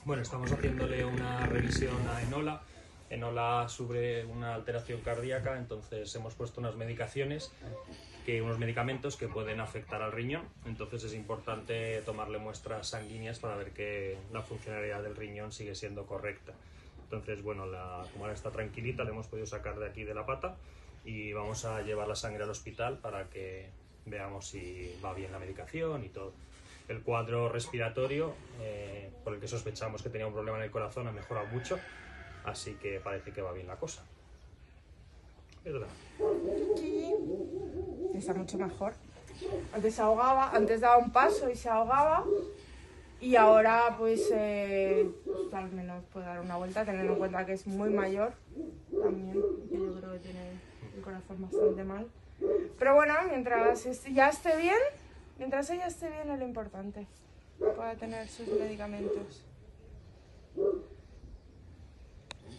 Bueno, estamos haciéndole una revisión a Enola. Enola sufre una alteración cardíaca, entonces hemos puesto unos medicamentos que pueden afectar al riñón. Entonces es importante tomarle muestras sanguíneas para ver que la funcionalidad del riñón sigue siendo correcta. Entonces, bueno, como ahora está tranquilita, le hemos podido sacar de aquí de la pata y vamos a llevar la sangre al hospital para que veamos si va bien la medicación y todo. El cuadro respiratorio, por el que sospechamos que tenía un problema en el corazón, ha mejorado mucho, así que parece que va bien la cosa. ¿Verdad? Está mucho mejor. Antes se ahogaba, antes daba un paso y se ahogaba, y ahora pues al menos puede dar una vuelta, teniendo en cuenta que es muy mayor también, que yo creo que tiene el corazón bastante mal. Pero bueno, mientras ya esté bien, mientras ella esté bien es lo importante, pueda tener sus medicamentos.